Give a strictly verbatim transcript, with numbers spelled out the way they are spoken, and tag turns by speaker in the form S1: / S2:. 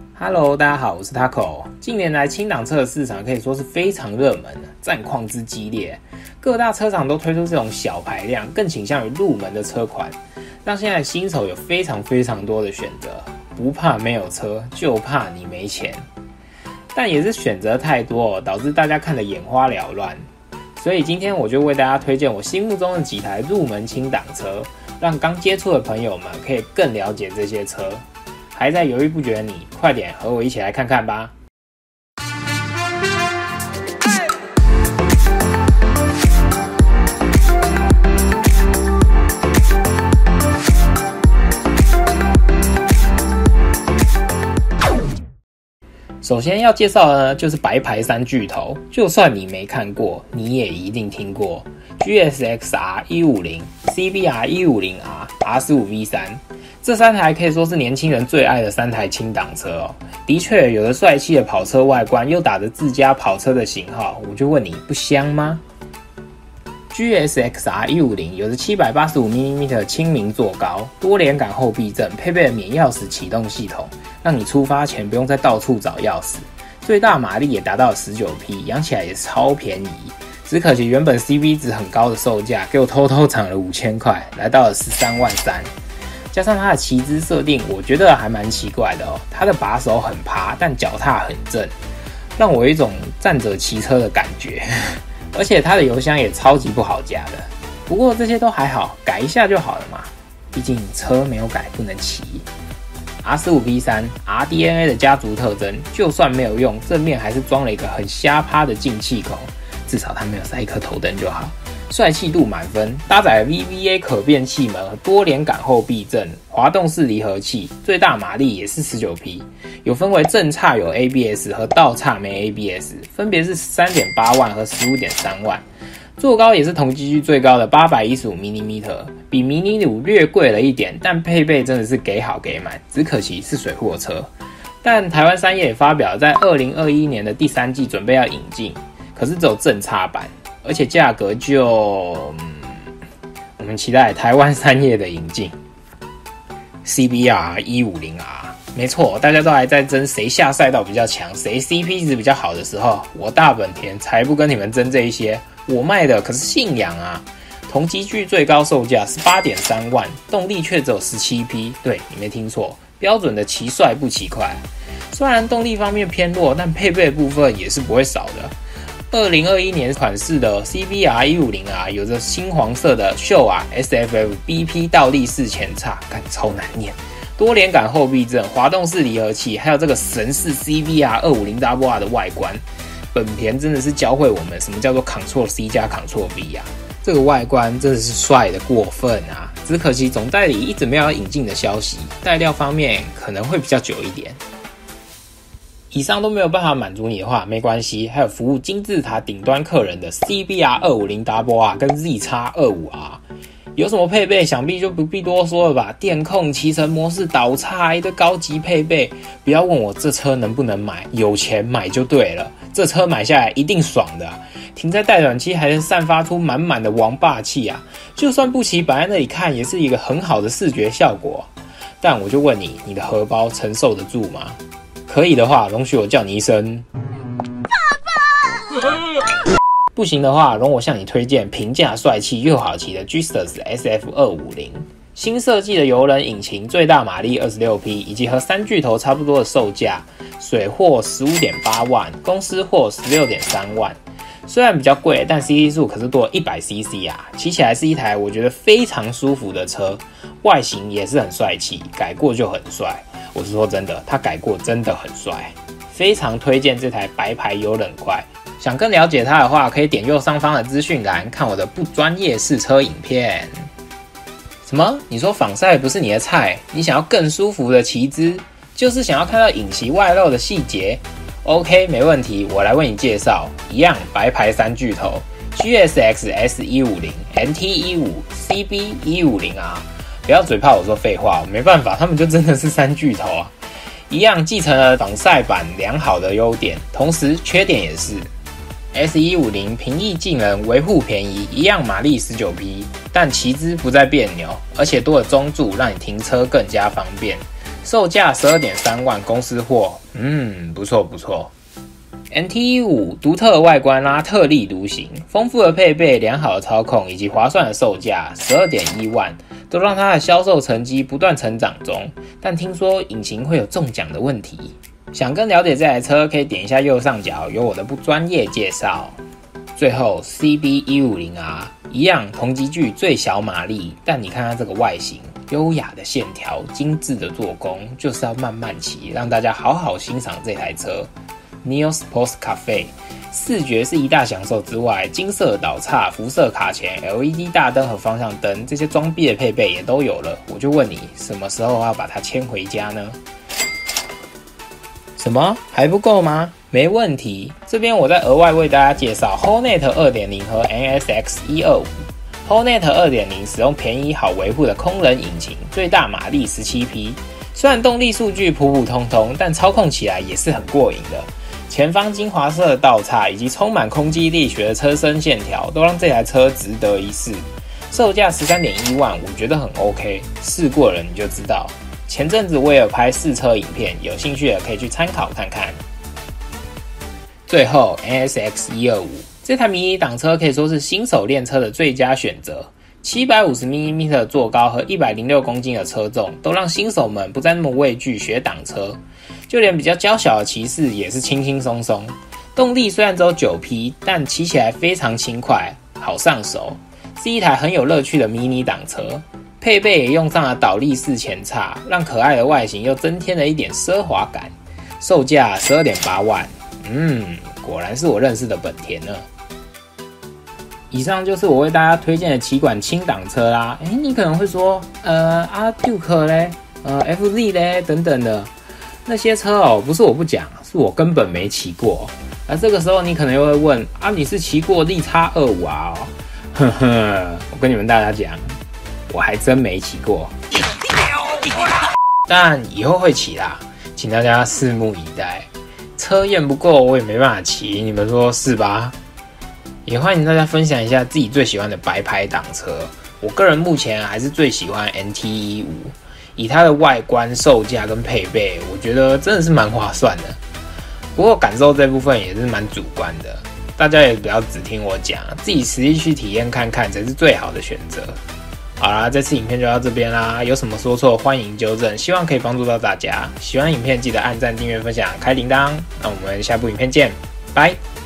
S1: Hello， 大家好，我是 Taco。近年来，轻档车的市场可以说是非常热门，战况之激烈，各大车厂都推出这种小排量、更倾向于入门的车款，让现在新手有非常非常多的选择。不怕没有车，就怕你没钱。但也是选择太多，导致大家看得眼花缭乱。所以今天我就为大家推荐我心目中的几台入门轻档车，让刚接触的朋友们可以更了解这些车。还在犹豫不决的你，快点和我一起来看看吧。首先要介绍的呢，就是白牌三巨头，就算你没看过，你也一定听过 G S X R 一五零、C B R 一五零 R、R 十五 V 三。这三台可以说是年轻人最爱的三台轻档车哦。的确，有着帅气的跑车外观，又打着自家跑车的型号，我就问你，不香吗 ？G S X R 一五零有着七百八十五毫米亲民坐高，多连杆后避震，配备了免钥匙启动系统，让你出发前不用再到处找钥匙。最大马力也达到了十九匹，养起来也超便宜。只可惜原本 C P 值很高的售价，给我偷偷涨了五千块，来到了十三万三。加上它的骑姿设定，我觉得还蛮奇怪的哦。它的把手很趴，但脚踏很正，让我有一种站着骑车的感觉。而且它的油箱也超级不好加的。不过这些都还好，改一下就好了嘛。毕竟车没有改不能骑。R 十五 V 三 R D N A 的家族特征，就算没有用，正面还是装了一个很瞎趴的进气口，至少它没有塞一颗头灯就好。帅气度满分，搭载了 V V A 可变气门和多连杆后避震，滑动式离合器，最大马力也是十九匹，有分为正叉有 A B S 和倒叉没 A B S， 分别是 十三点八万和 十五点三万。座高也是同级距最高的八百一十五毫米，比迷你五略贵了一点，但配备真的是给好给满，只可惜是水货车。但台湾山叶也发表在二零二一年的第三季准备要引进，可是只有正叉版。而且价格就、嗯，我们期待台湾山叶的引进。C B R 一五零 R， 没错，大家都还在争谁下赛道比较强，谁 C P 值比较好的时候，我大本田才不跟你们争这一些，我卖的可是信仰啊！同级距最高售价 十八点三万，动力却只有十七匹，对，你没听错，标准的骑帅不骑快。虽然动力方面偏弱，但配备的部分也是不会少的。二零二一年款式的 C B R 一五零 R 有着金黄色的秀啊 S F F B P 倒立式前叉，看超难念，多连杆后避震，滑动式离合器，还有这个神似 C B R 二五零 R R 的外观，本田真的是教会我们什么叫做 Ctrl C 加 Ctrl V 啊！这个外观真的是帅的过分啊！只可惜总代理一直没有引进的消息，带料方面可能会比较久一点。以上都没有办法满足你的话，没关系，还有服务金字塔顶端客人的 C B R 二五零 R R 跟 Z X 二五 R， 有什么配备想必就不必多说了吧？电控、骑乘模式、导叉的高级配备，不要问我这车能不能买，有钱买就对了。这车买下来一定爽的啊，停在待转区还能散发出满满的王霸气啊！就算不骑，摆在那里看也是一个很好的视觉效果。但我就问你，你的荷包承受得住吗？可以的话，容许我叫你一声爸爸。不行的话，容我向你推荐平价帅气又好骑的 Gisters S F 二五零。新设计的油冷引擎，最大马力二十六匹，以及和三巨头差不多的售价，水货 十五点八万，公司货 十六点三万。虽然比较贵，但 C C 数可是多了 一百 C C 啊，骑起来是一台我觉得非常舒服的车，外形也是很帅气，改过就很帅。我是说真的，他改过真的很帅，非常推荐这台白牌油冷快。想更了解它的话，可以点右上方的资讯栏看我的不专业试车影片。什么？你说仿赛不是你的菜？你想要更舒服的骑姿，就是想要看到引擎外露的细节 ？OK， 没问题，我来为你介绍。一样白牌三巨头 ：G S X S 一五零、N T 一五、C B 一五零 R。不要嘴炮我说废话，没办法，他们就真的是三巨头啊！一样继承了仿赛版良好的优点，同时缺点也是。S 一五零 平易近人，维护便宜，一样马力十九匹，但骑姿不再别扭，而且多了中柱，让你停车更加方便。 售价 十二点三万，公司货，嗯，不错不错。N T 一五 独特的外观啦、啊，特立独行，丰富的配备、良好的操控以及划算的售价 十二点一万，都让它的销售成绩不断成长中。但听说引擎会有中奖的问题，想更了解这台车，可以点一下右上角有我的不专业介绍。最后 C B 一五零 R 一样同级距最小马力，但你看它这个外形，优雅的线条、精致的做工，就是要慢慢骑，让大家好好欣赏这台车。Neo Sports Cafe 视觉是一大享受之外，金色导叉、辐射卡钳、L E D 大灯和方向灯这些装逼的配备也都有了。我就问你，什么时候要把它牵回家呢？什么还不够吗？没问题，这边我再额外为大家介绍 Hornet 二点零 和 N S X 一二五。Hornet 二点零 使用便宜好维护的空人引擎，最大马力十七匹。虽然动力数据普普通通，但操控起来也是很过瘾的。前方金华色的道叉以及充满空气力学的车身线条，都让这台车值得一试。售价 十三点一万，我觉得很 OK， 试过了你就知道。前阵子我也有拍试车影片，有兴趣的可以去参考看看。最后 N S X 一二五 这台迷你挡车可以说是新手练车的最佳选择。七百五十毫米 的座高和一百零六公斤的车重，都让新手们不再那么畏惧学挡车，就连比较娇小的骑士也是轻轻松松。动力虽然只有九匹，但骑起来非常轻快，好上手，是一台很有乐趣的迷你挡车。配备也用上了倒立式前叉，让可爱的外形又增添了一点奢华感。售价 十二点八万，嗯，果然是我认识的本田呢。以上就是我为大家推荐的几款轻档车啦。诶，你可能会说，呃，啊 Duke 咧，呃 F Z 咧等等的那些车哦，不是我不讲，是我根本没骑过。而这个时候你可能又会问，啊，你是骑过 Z X 二十五 R 哦？呵呵，我跟你们大家讲，我还真没骑过，但以后会骑啦，请大家拭目以待。车验不够，我也没办法骑，你们说是吧？也欢迎大家分享一下自己最喜欢的白牌挡车。我个人目前还是最喜欢 N T 一五，以它的外观、售价跟配备，我觉得真的是蛮划算的。不过感受这部分也是蛮主观的，大家也不要只听我讲，自己实际去体验看看才是最好的选择。好啦，这次影片就到这边啦，有什么说错欢迎纠正，希望可以帮助到大家。喜欢影片记得按赞、订阅、分享、开铃铛。那我们下部影片见，拜。